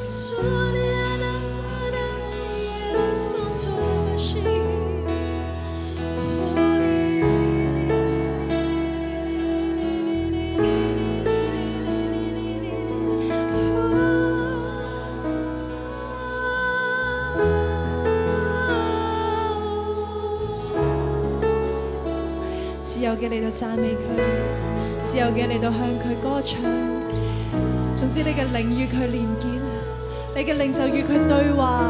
自由嘅嚟到讚美佢，自由嘅嚟到向佢歌唱。總之，你嘅靈與佢連結，你嘅靈就與佢對話。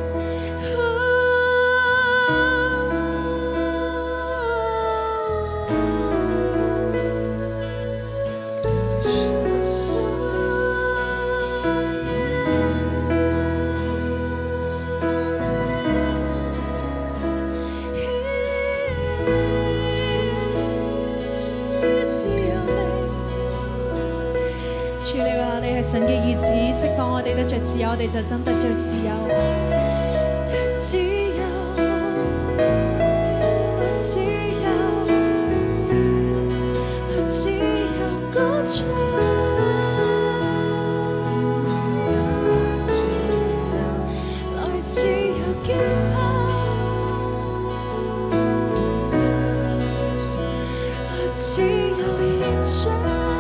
神嘅意志釋放我哋得着自由，我哋就真得着自由。自由，自由，自由歌唱，來自由敬拜，來自由獻上。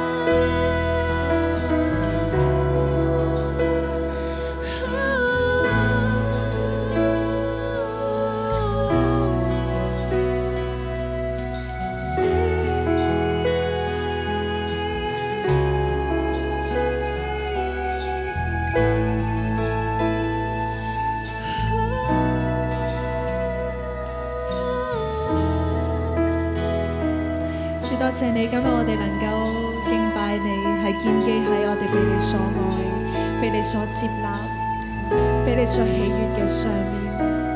多謝你，今日我哋能夠敬拜你，係建基喺我哋被你所愛、被你所接納、被你所喜悅嘅上面。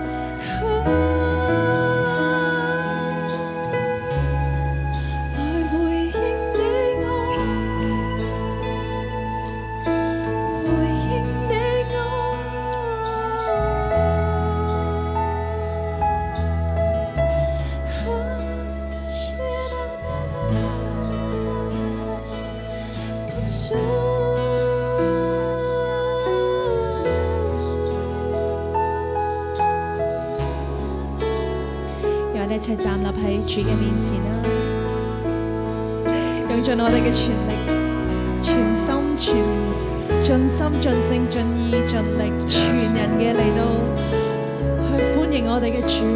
來回應你愛，回應你讓我哋一齊站立喺主嘅面前啦，用盡我哋嘅全力、全心、盡心、盡性、盡意、盡力，全人嘅嚟到去歡迎我哋嘅主。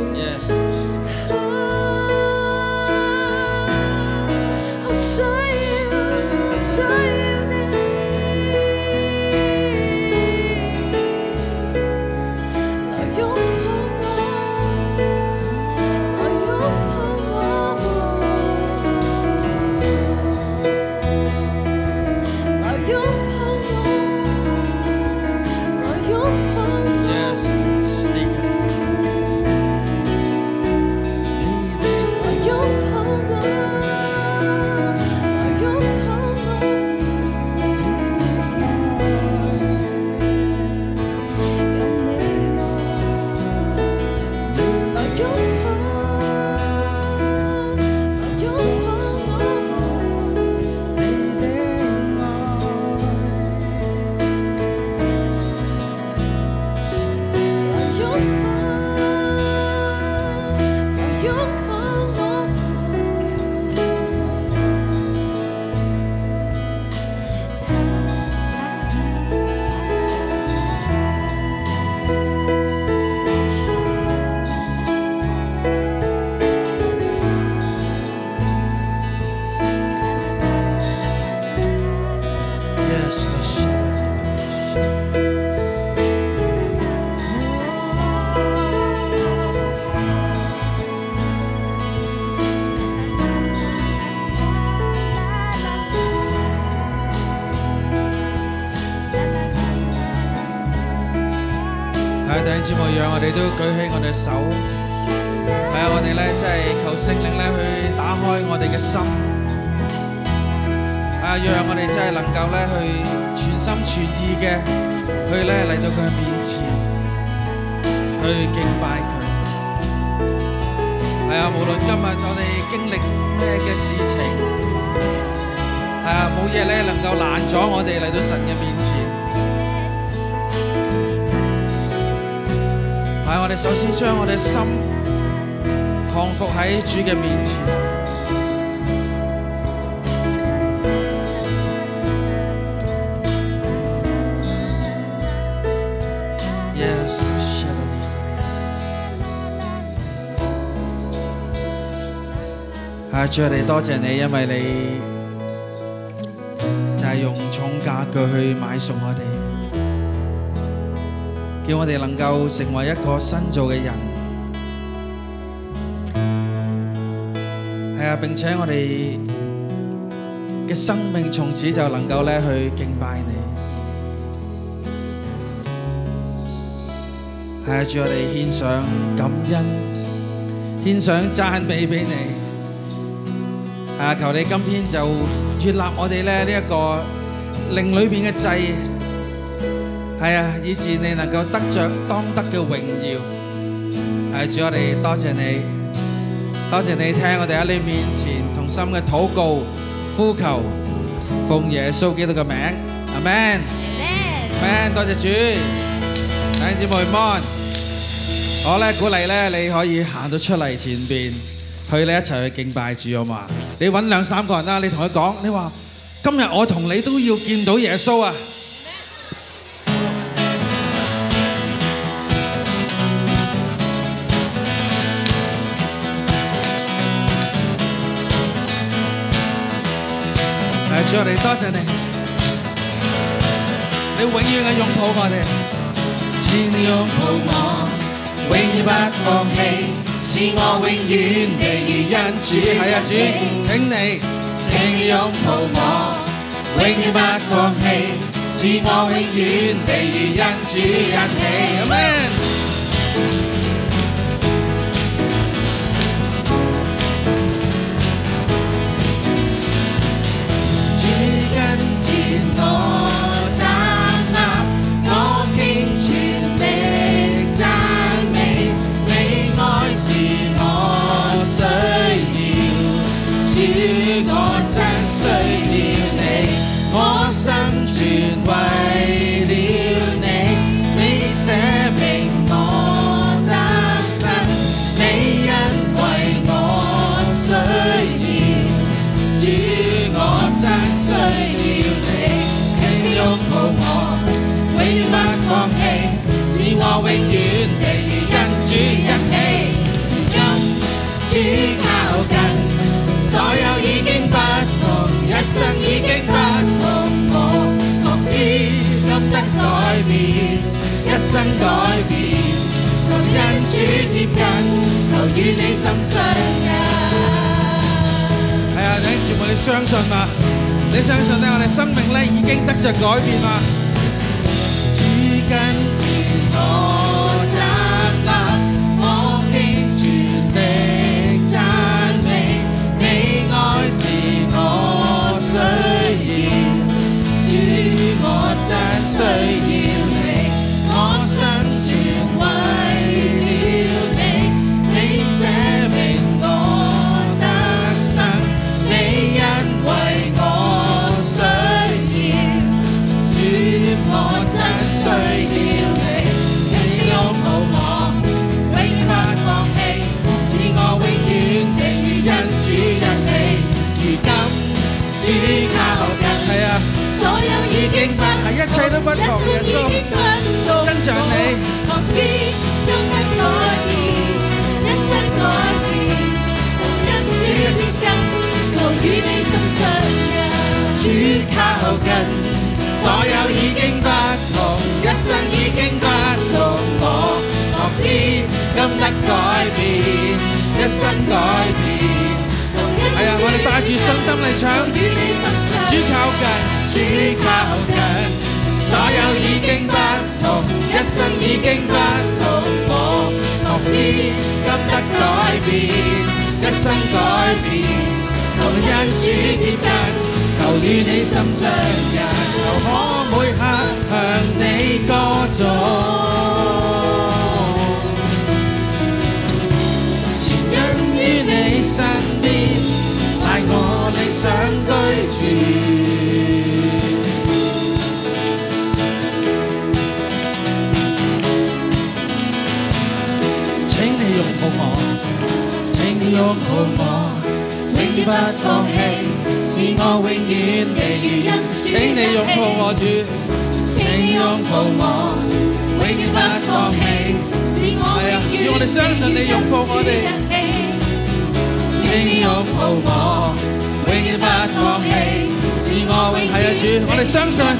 我需要你。弟兄姊妹，讓我哋都舉起我哋嘅手，我哋咧即係求聖靈咧去打開我哋嘅心，讓我哋真係能夠咧去全心全意嘅去咧嚟到佢面前去敬拜佢。無論今日我哋經歷咩嘅事情，冇嘢咧能夠攔阻我哋嚟到神嘅面前。 哋首先將我哋心降服喺主嘅面前。Yes， 主，我哋多謝你，因為你就係用重價據去買贖我哋。叫我哋能夠成為一個新造嘅人，係啊！並且我哋嘅生命從此就能夠咧去敬拜你，係啊！主，我哋獻上感恩，獻上讚美俾你，係啊！求你今天就悅納我哋咧呢一個靈裏邊嘅祭。係啊，以致你能夠得着當得嘅榮耀。係主，我哋多謝你，多謝你聽我哋喺你面前同心嘅禱告、呼求，奉耶穌基督嘅名，阿們，阿們，多謝主，弟兄姊妹們，我咧鼓勵咧你可以行到出嚟前邊，去咧一齊去敬拜主好嘛？你揾兩三個人啦，你同佢講，你話今日我同你都要見到耶穌啊！主，我哋多謝你，你永遠嘅擁抱我哋，請你擁抱我，永遠不放棄，是我永遠地如恩主。係啊，主，請你擁抱我，永遠不放棄，是我永遠地如恩主恩喜。阿們。我站立，我傾全力讚美，你愛是我需要，主我真需要你，我生存為了你，你捨命我得生，你因為我需要，主我真需要。擁抱我，永遠不放棄，是我永遠地如恩主恩喜。今主靠近，所有已經不同，一生已經不同。我學知今得改變，一生改變，求恩主貼近，求與你心相印。係啊，弟兄姊妹，你相信嗎？你相信咧，我哋生命咧已經得着改變嘛？主跟住我站立，我傾全力讚美，你愛是我需要，主我真需要你，我生存為了你，你捨命我得生，你因為我。我真需要你，請擁抱我，永遠不放棄，是我永遠地如恩主恩喜。如今主靠近，係啊，所有已經不係一切都不同，耶穌跟着你，學知今日改變，一生改變，恩主貼近，求與你心相印。主靠近。所有已經不同，一生已經不同。我學知今得改變，一生改變。係啊，我哋帶住信心嚟唱。主靠近，主靠近。所有已經不同，一生已經不同。我學知今得改變，一生改變。求恩主貼近。求與你心相印，求可每刻向你歌頌，全因於你身邊，帶我理想居住。 永遠地如恩主。請你擁抱我主，請擁抱我，永遠不放棄。係啊，主我哋相信你擁抱我哋。請擁抱我，永遠不放棄。是我永係啊，主我哋相信。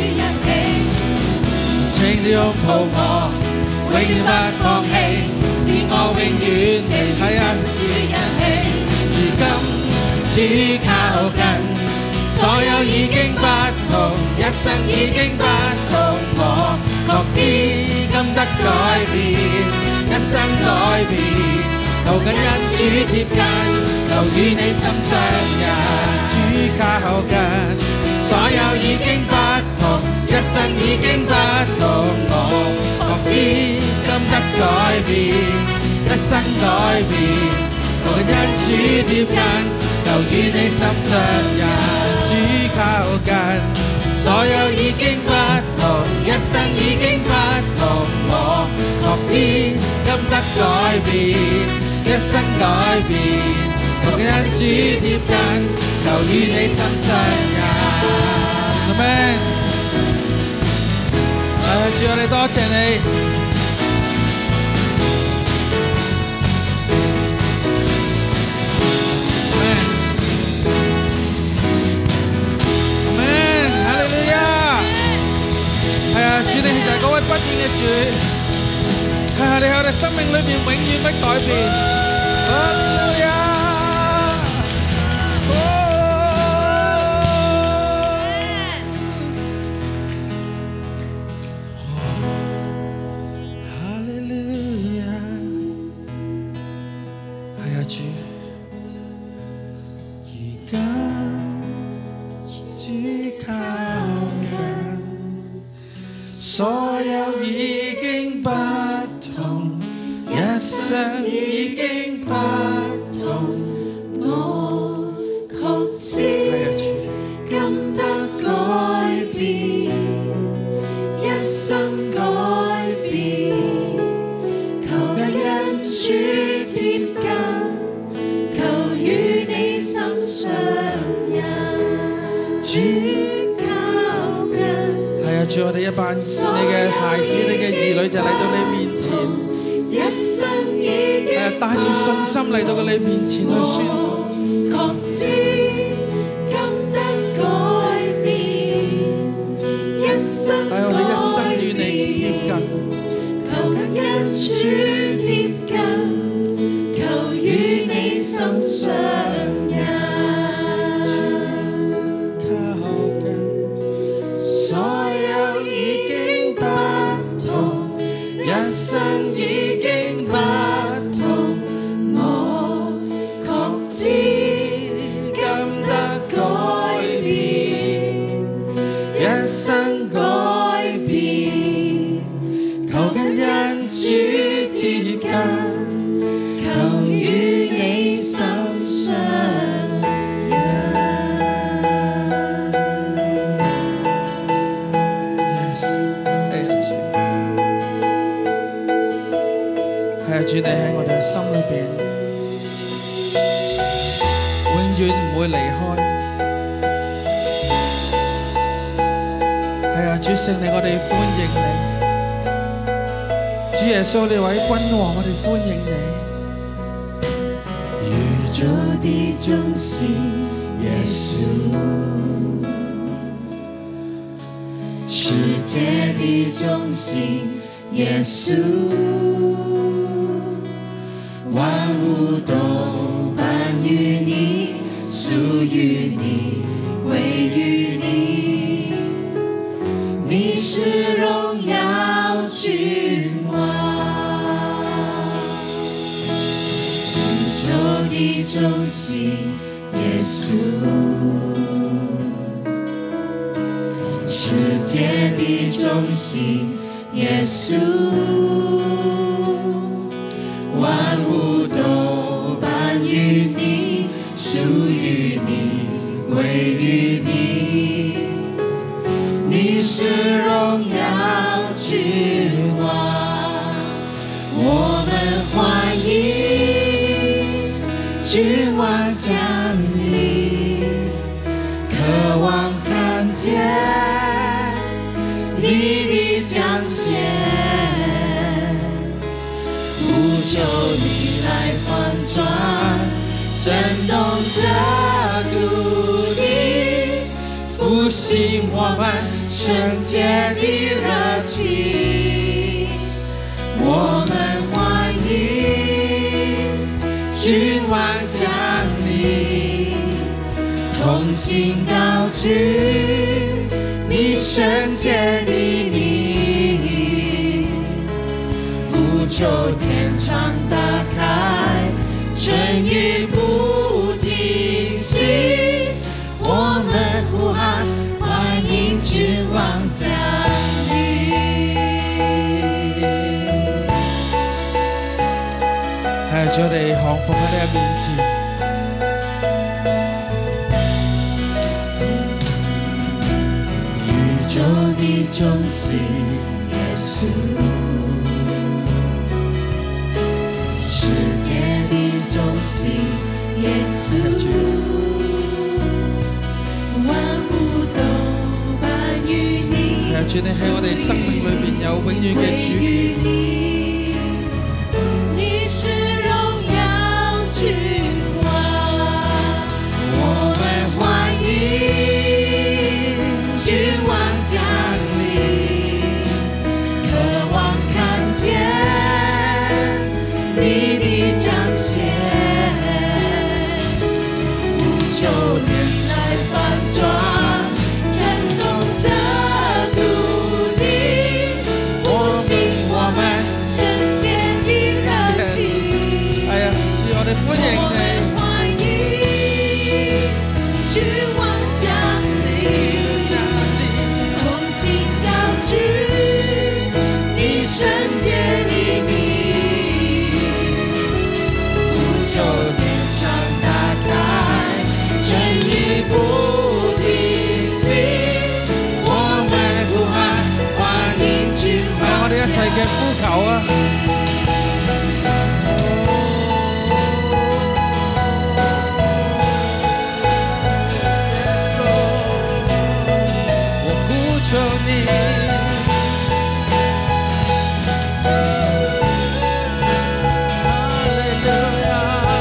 請你擁抱我，永遠不放棄。是我永遠地係啊，如今主靠近。所有已經不同，一生已經不同，我確知今得改變，一生改變，求緊恩主貼近，求與你心相印，主靠近，所有已經不同，一生已經不同，我確知今得改變，一生改變，求緊恩主貼近，求與你心相印。主靠近，所有已經不同，一生已經不同，我確知今得改變，一生改變，求緊恩主貼近，求與你心相印。阿們。主我哋多謝你。主你就係嗰位不變嘅主，你喺我哋生命裏邊永遠不改變。哈利路亞！哈利路亞！係啊，主，而家主靠近。所有已經不同，一生已經不同，我確知今得改變，一生改變，求緊恩主貼近，求與你心相印。主我哋一班你嘅孩子、你嘅兒女就嚟到你面前，帶住信心嚟到你面前去宣告。確知今得改變，一生我哋一生與你貼近，求緊恩主貼近，求與你心相印。一生已經不同，我確知今得改變，一生改變，求緊恩主貼近，求與你心相印。主你喺我哋嘅心裏邊，永遠唔會離開。係啊，主聖靈，我哋歡迎你。主耶穌，你位君王，我哋歡迎你。宇宙的中心，耶穌，世界的中心，耶穌。萬物都伴於你，屬於你，歸於你。你是榮耀君王，宇宙的中心，耶穌，世界的中心，耶穌。萬物都伴於你，屬於你，歸於你。你是榮耀君王，我們歡迎君王降臨，可你的彰显，呼求你来翻转，震动这土地，复兴我们圣洁的热情。我们欢迎君王降临，同心高举你圣洁的名，呼求天窗打开，春雨不停息，我们呼喊欢迎君王降临。 係主，我哋降服喺你嘅面前。 宇宙的中心，耶稣，世界的中心，耶稣，万物都伴于你。 係主，你喺我哋生命裏邊有永遠嘅主權。 你是榮耀君王，我們歡迎君王降臨，渴望看見你的彰顯，呼求天來翻轉，震動這土地，復興我們聖潔的熱情。 係啊，主，我哋歡迎你。 歡迎君王降臨，同心高舉你聖潔的名，呼求天窗打開，春雨不停息，我們呼喊歡迎君王我哋一齊嘅呼求啊！我呼求你，哈利路亞，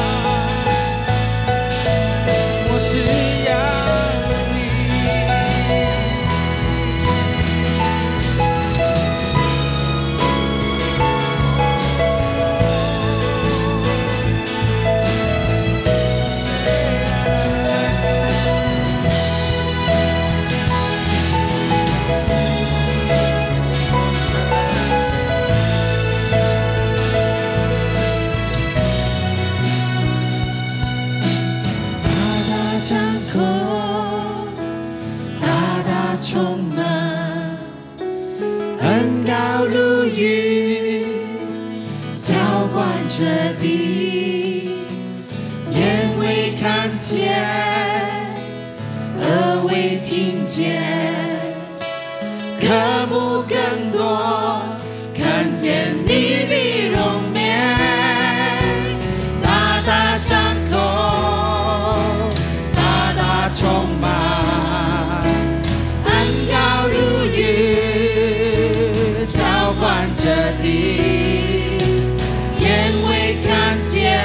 我需要你。 大大掌控，大大充滿，恩膏如雨，澆灌這地，眼未看見，耳未聽見，渴慕更多，看見你的容面，大大掌控，大大充滿，恩膏如雨，澆灌這地，眼未看見，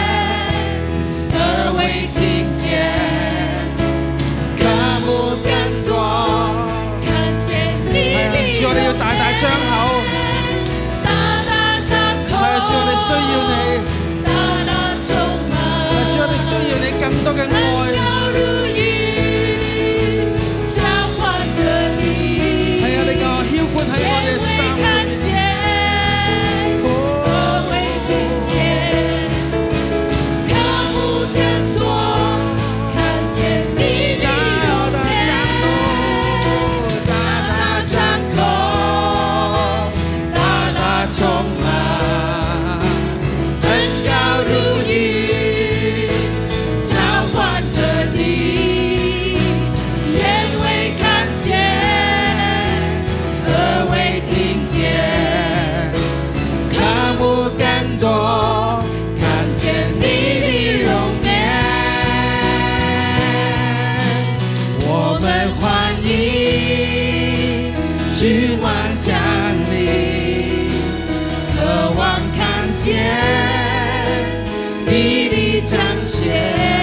耳未聽見，渴慕更多，看見你的主，我哋要大大張口。 大大掌控， 係啊，主，我哋需要你。 大大充滿， 主，我哋需要你更多嘅愛。 恩膏如雨，澆灌這地， 係啊，你個澆灌喺我哋嘅心裏面。 见你的彰显，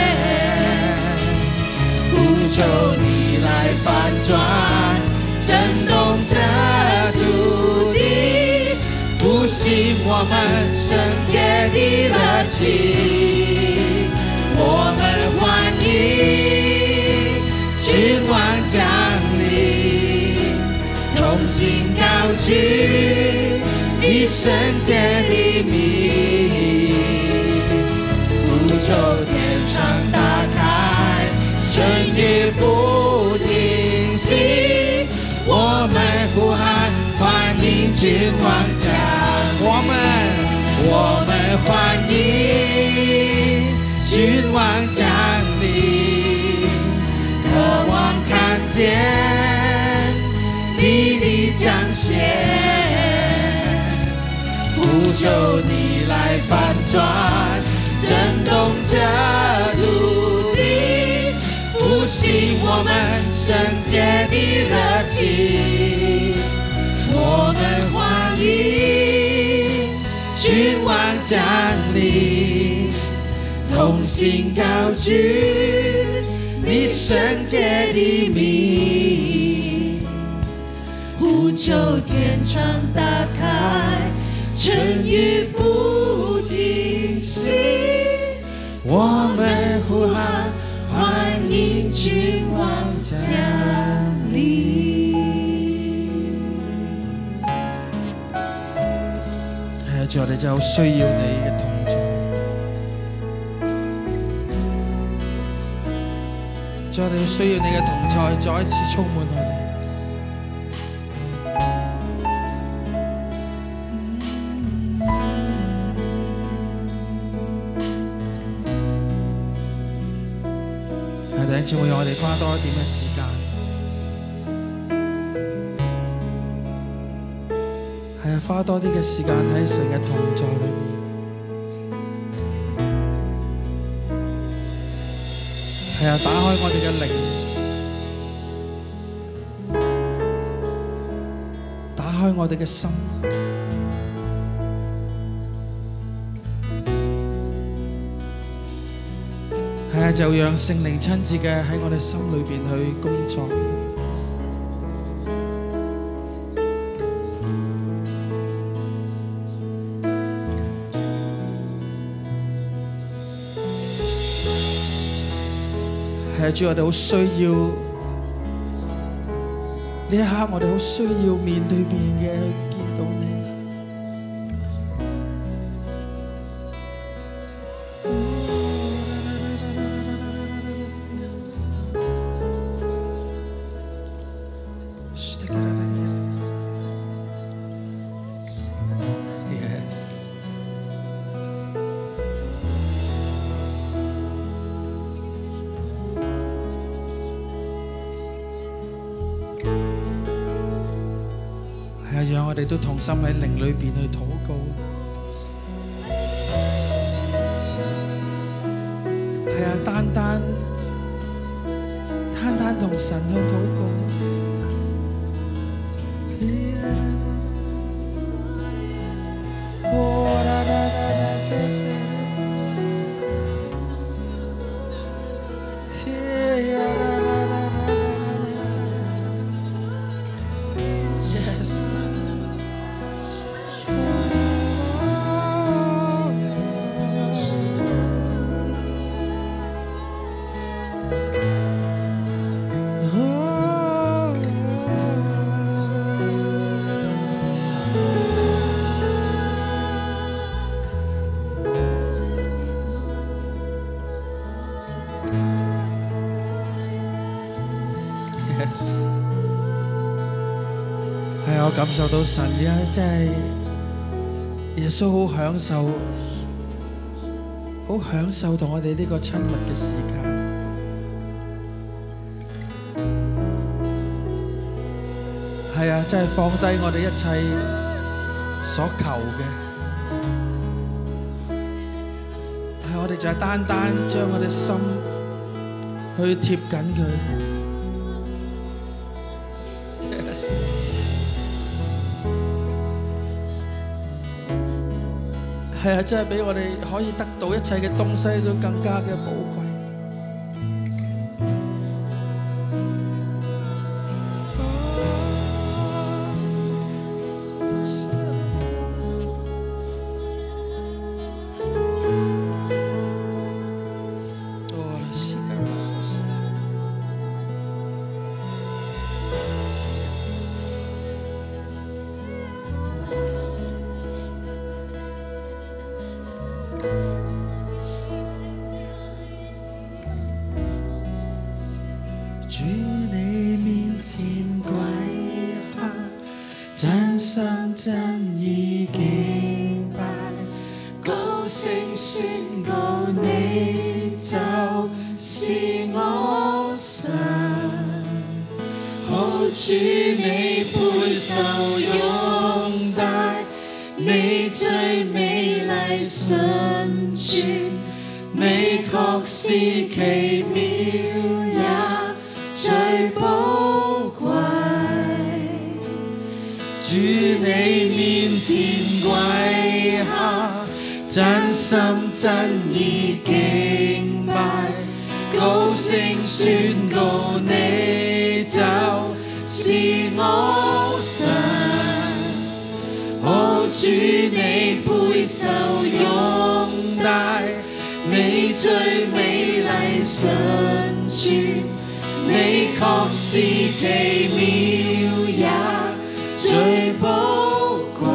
呼求你来翻转，震动这土地，复兴我们圣洁的热情。我们欢迎君王降临，同心高举你圣洁的名，呼求天窗打开，春雨不停息，我们呼喊欢迎君王降临，我们欢迎君王降临，渴望看见你的彰显，呼求你来翻转，震动这土地，复兴我们圣洁的热情。我们欢迎君王降临，同心高举你圣洁的名，呼求天窗打开，春雨不停息，我们呼喊欢迎君王降临。 係啊，主，我哋真係好需要你嘅同在。主，我哋需要你嘅同在，再一次充滿我哋。弟兄姊妹，我哋花多一點嘅時間，係啊，花多啲嘅時間喺神嘅同在裏面。係啊，打開我哋嘅靈，打開我哋嘅心。係啊，就讓聖靈親自嘅喺我哋心裏邊去工作。係啊，主，我哋好需要呢一刻，我哋好需要面對面嘅去見到你。讓我哋都同心喺靈裏邊去禱告，係啊，單單同神去禱告。係我感受到神而家真係耶穌好享受同我哋呢個親密嘅時間。係啊，真係放低我哋一切所求嘅，係我哋就係單單將我哋心去貼緊佢。 係啊，真係比我哋可以得到一切嘅東西都更加嘅寶貴。 主你面前跪下，真心真意敬拜，高聲宣告你就是我神。好主你配受擁戴，你最美麗純全，你確是奇妙也最寶貴。主你面前跪下，真心真意敬拜，高聲宣告你就是我神。好主你配受擁戴，你最美麗純全，你確是奇妙也最寶貴。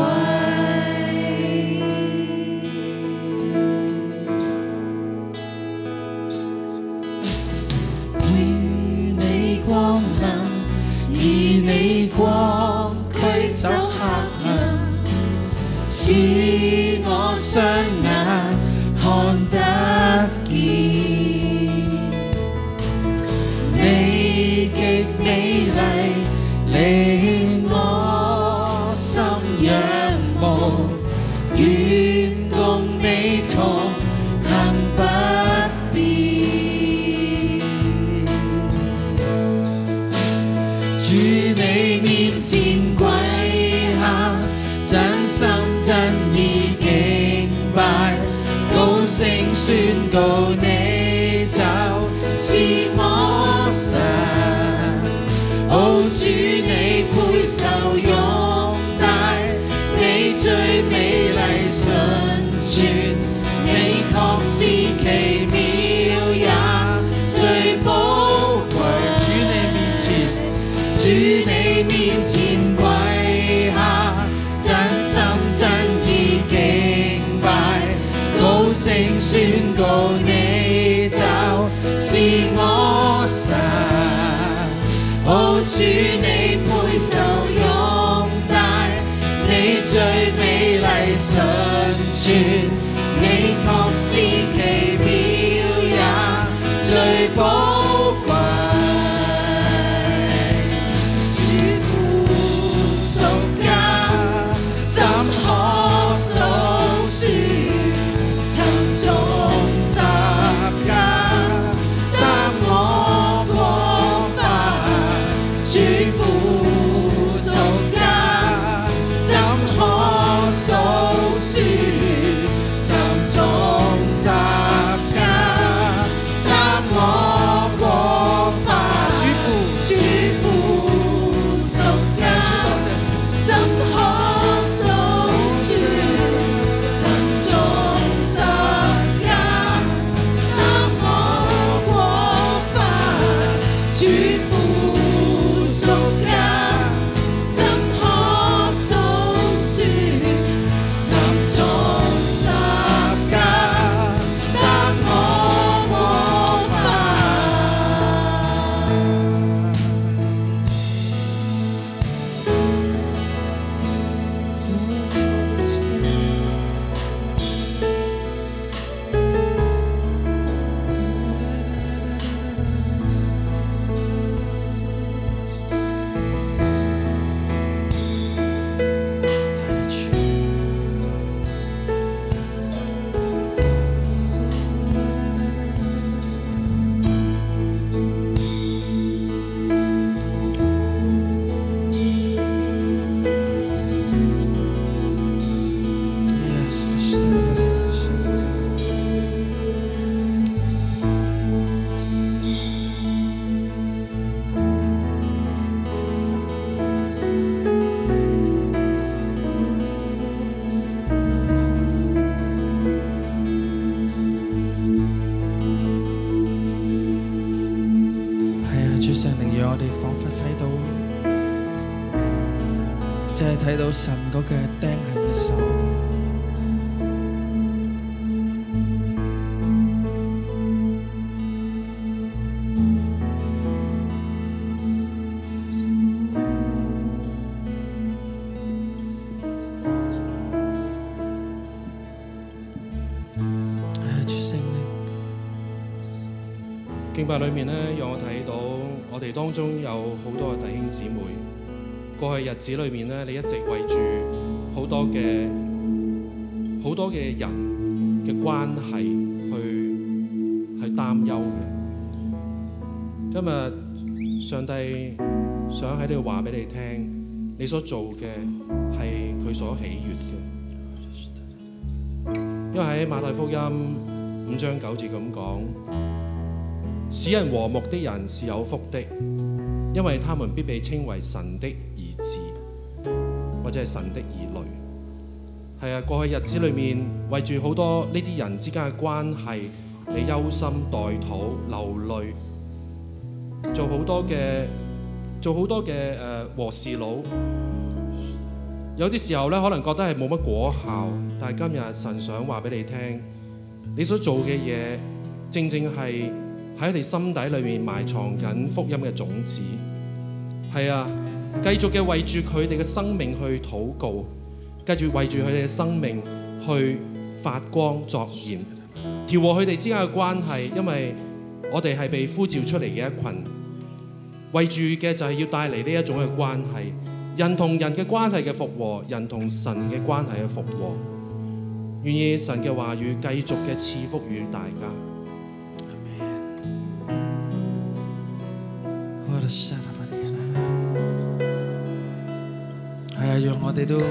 與你光臨，以你光驅走黑暗，使我雙眼看得見。你極美麗，令我心仰慕，願共你同行不變。主你面前跪下，真心真意敬拜，高聲宣告你就是我神。好主你配受擁戴，你最美麗純全，你確是奇妙也最寶貴。主你面前跪下，真心真意敬拜，高聲宣告你就是我神。好主你配受擁戴，你最美麗純全，你確是奇妙也最寶貴。主父屬家，怎可數算？沉重十架，擔我過犯。主就係睇到神嗰個釘痕嘅手。 敬拜裏面呢，讓我睇到我哋當中有好多嘅弟兄姊妹，過去日子裏面呢，你一直為住好多嘅人嘅關係去擔憂嘅。今日上帝想喺呢度話俾你聽，你所做嘅係佢所喜悅嘅，因為喺馬太福音5章9節咁講。使人和睦的人是有福的，因為他們必被稱為神的兒子，或者係神的兒女。係啊，過去日子裏面，為住好多呢啲人之間嘅關係，你憂心代禱、流淚，做好多嘅和事佬。有啲時候咧，可能覺得係冇乜果效，但係今日神想話俾你聽，你所做嘅嘢，正正係喺你心底裏面埋藏緊福音嘅種子。係啊，繼續嘅為住佢哋嘅生命去禱告，繼續為住佢哋嘅生命去發光作鹽，調和佢哋之間嘅關係。因為我哋係被呼召出嚟嘅一群，為住嘅就係要帶嚟呢一種嘅關係，人同人嘅關係嘅復和，人同神嘅關係嘅復和。願意神嘅話語繼續嘅賜福與大家。 係啊，讓我哋都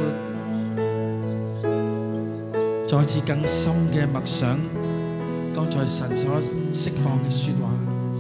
再次更深嘅默想剛才神所釋放嘅說話。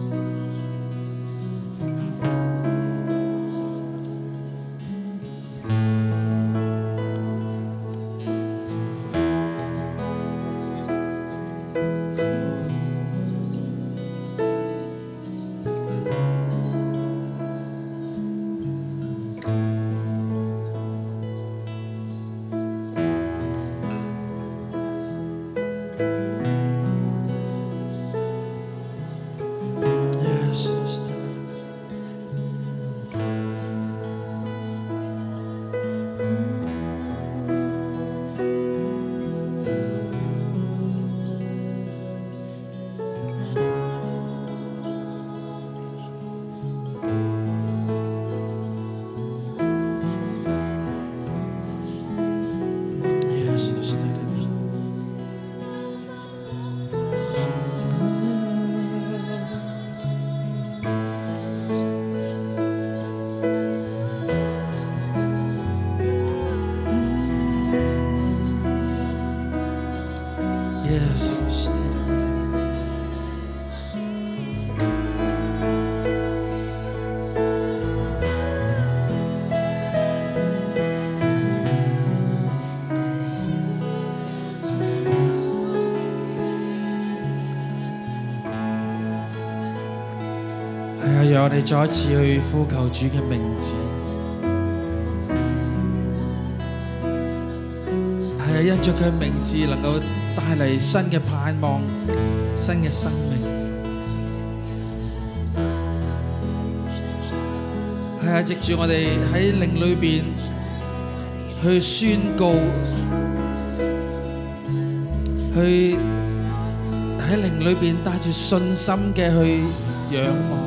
讓我哋再一次去呼求主嘅名字。係啊，因着佢名字能夠帶嚟新嘅盼望、新嘅生命。係啊，藉住我哋喺靈裏邊去宣告，去喺靈裏邊帶住信心嘅去仰望。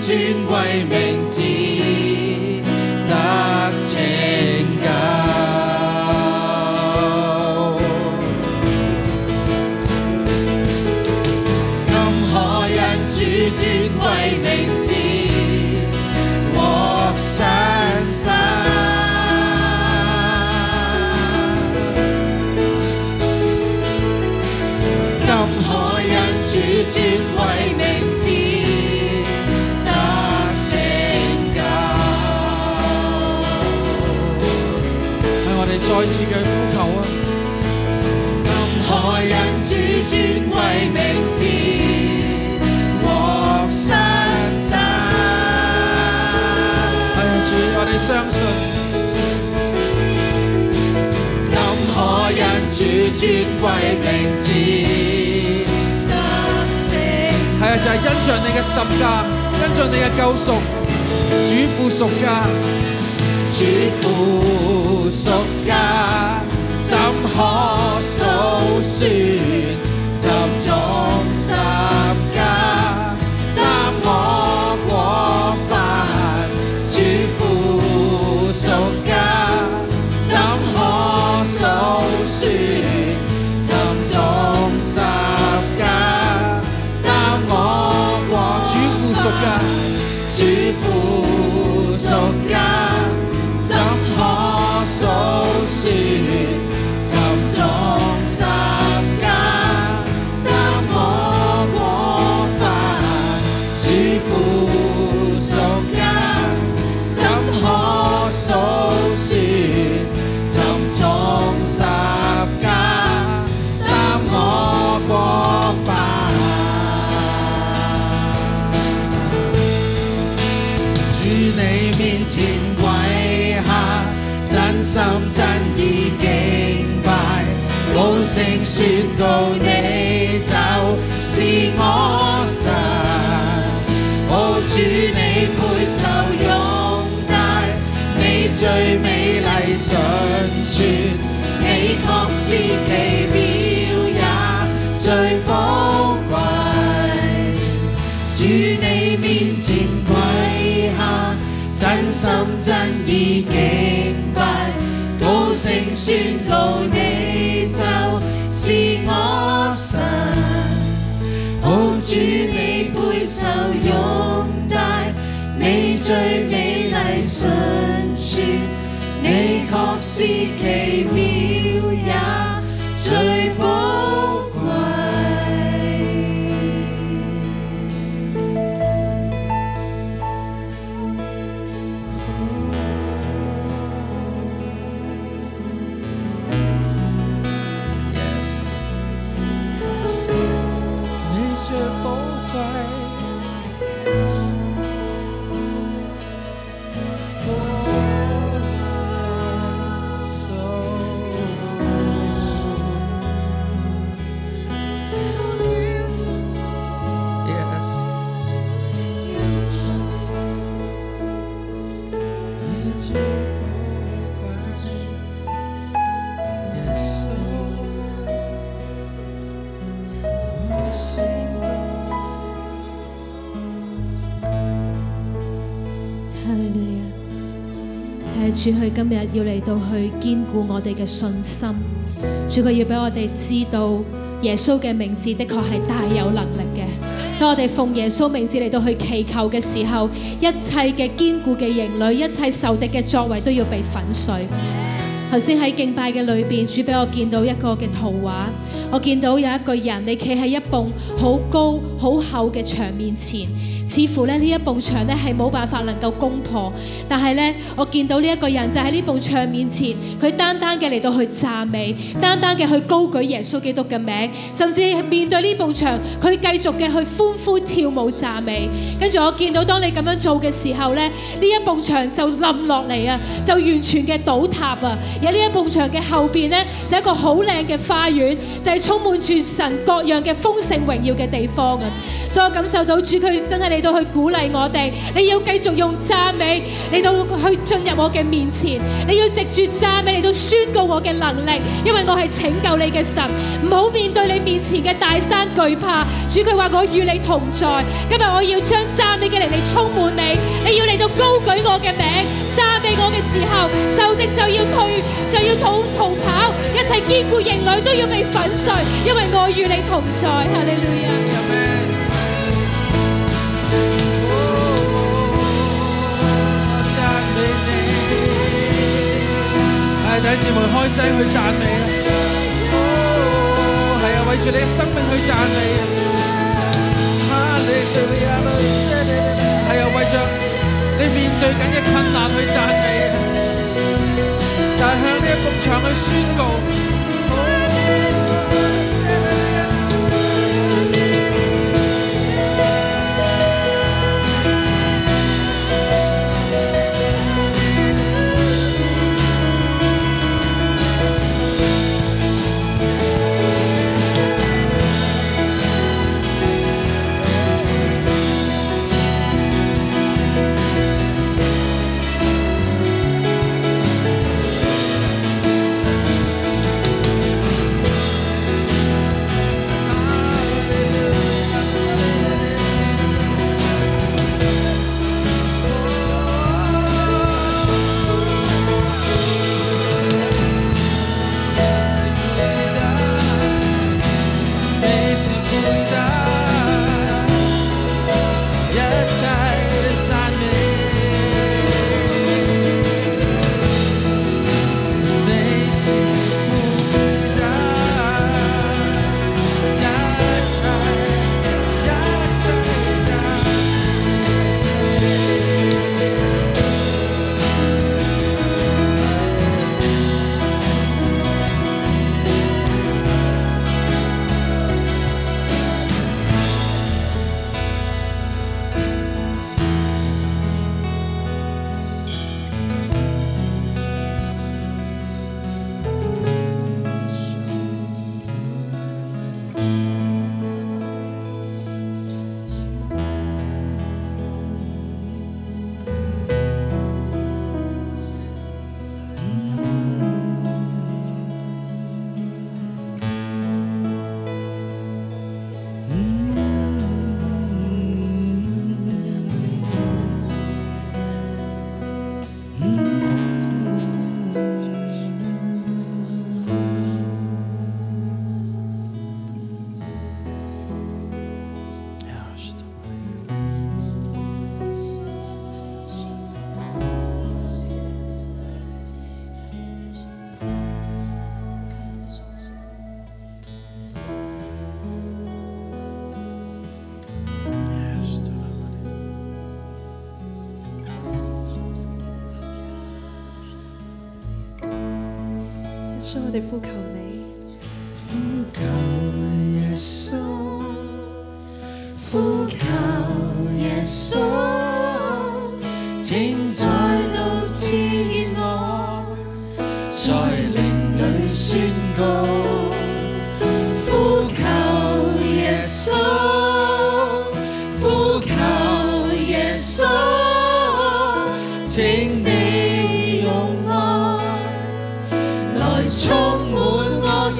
尊貴名字得拯救。今可因主尊貴名字獲新生。主尊貴名字得拯救。 係我哋再次嘅呼求啊！ 今可因主尊貴名字獲新生。 係啊，主，我哋相信。 今可因主尊貴名字。 係啊，就係因着你嘅十架，因着你嘅救贖，主付贖價， 主付贖價，怎可數算？沉重十架，擔我過犯，主付贖價，怎可數算？沉重十架。主付贖價，怎可數算？沉重十架，擔我過犯。主付贖價，怎可數算？沉重十架，擔我過犯。你面前跪下，真心真意敬拜，高聲宣告你就是我神。哦，主你配受擁戴，你最美麗純全，你確是奇妙也最寶貴。主你面前跪下，真心真意敬拜，高聲宣告你就是我神。哦，主你配受擁戴，你最美麗純全，你確是奇妙也最寶貴。 主佢今日要嚟到去堅固我哋嘅信心，主佢要俾我哋知道耶穌嘅名字的確係大有能力嘅。當我哋奉耶穌名字嚟到去祈求嘅時候，一切嘅堅固嘅營壘，一切仇敵嘅作為都要被粉碎。頭先喺敬拜嘅裏邊，主俾我見到一個嘅圖畫，我見到有一個人，你企喺一埲好高好厚嘅牆面前。似乎咧呢一埲牆咧係冇辦法能夠攻破，但係咧我見到呢一個人就喺呢埲牆面前，佢單單嘅嚟到去讚美，單單嘅去高舉耶穌基督嘅名，甚至面對呢埲牆，佢繼續嘅去歡呼跳舞讚美。跟住我見到當你咁樣做嘅時候咧，呢一埲牆就冧落嚟啊，就完全嘅倒塌啊！而喺呢一埲牆嘅後邊咧，就一個好靚嘅花園，就係充滿住神各樣嘅豐盛榮耀嘅地方啊！所以我感受到主佢真係嚟到去鼓勵我哋，你要繼續用讚美嚟到去進入我嘅面前，你要藉住讚美嚟到宣告我嘅能力，因為我係拯救你嘅神。唔好面對你面前嘅大山懼怕，主佢話我與你同在。今日我要將讚美嘅靈力充滿你，你要嚟到高舉我嘅名，讚美我嘅時候，仇敵就要逃跑，一切堅固營壘都要被粉碎，因為我與你同在。哈利路亞。 讚美你，係弟兄姊妹開聲去讚美啊！係啊，為住你嘅生命去讚美啊！哈利路亞，係啊，為着你面對緊嘅困難去讚美啊！就係向呢一埲牆去宣告。 所以我哋呼求你， 呼求耶穌，呼求耶穌，請再度賜我，在靈裏宣告，呼求耶穌，呼求耶穌，請你用愛來充滿我心。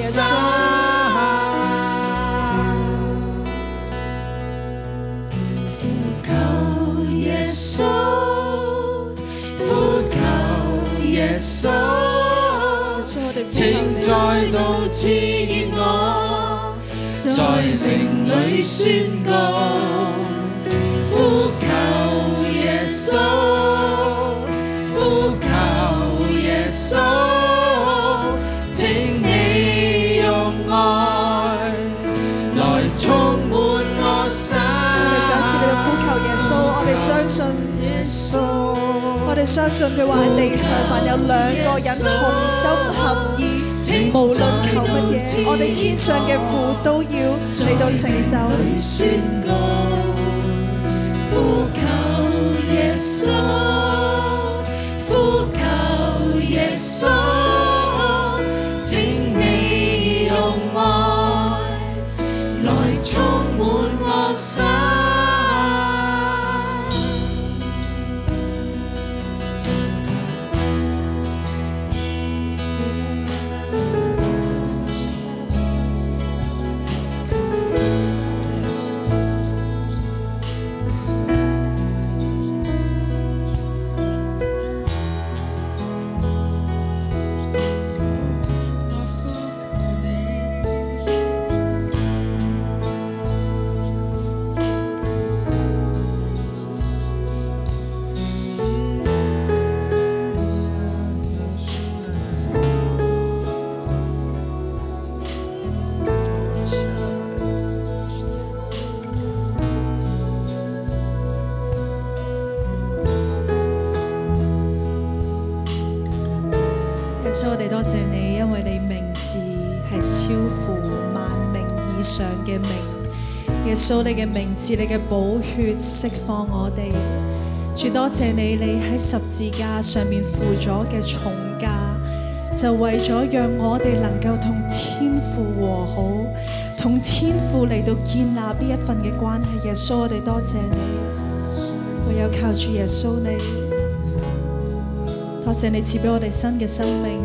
呼求耶穌，呼求耶穌，請再度賜我，在靈裏宣告，呼求耶穌，呼求耶穌，請你用愛來充滿我心。 我哋再一次嚟到呼求耶穌，我哋相信耶穌， 我哋相信佢話喺地上凡有兩個人同心合意，無論求乜嘢，我哋天上嘅父都要嚟到成就。 宣告，呼求耶穌，呼求耶穌，請你用愛來充滿我心。 謝你，因為你名字係超乎萬名以上嘅名。耶穌，你嘅名字，你嘅寶血釋放我哋。主多謝你，你喺十字架上面付咗嘅重價，就為咗讓我哋能夠同天父和好，同天父嚟到建立呢一份嘅關係。耶穌，我哋多謝你，唯有靠住耶穌你，多謝你賜俾我哋新嘅生命，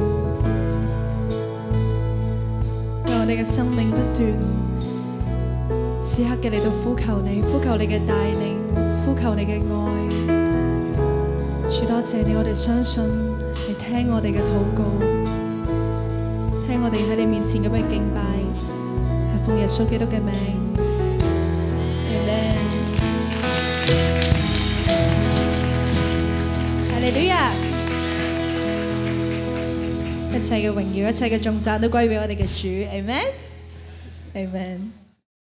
讓我哋嘅生命不斷時刻嘅嚟到呼求你，呼求你嘅帶領，呼求你嘅愛。主多謝你，我哋相信你聽我哋嘅禱告，聽我哋喺你面前咁嘅敬拜，係奉耶穌基督嘅名。Amen。哈利路亞！一切嘅榮耀，一切嘅頌讚都歸俾我哋嘅主。Amen。Amen。